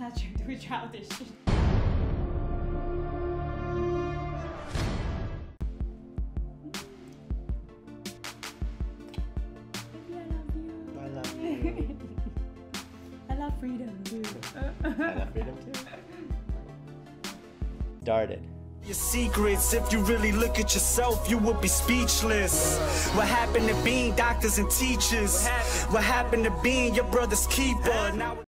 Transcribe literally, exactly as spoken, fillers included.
not too childish. I love you. I love freedom. I love freedom too. Started. Your secrets, if you really look at yourself, you would be speechless. What happened to being doctors and teachers? What happened to being your brother's keeper? Now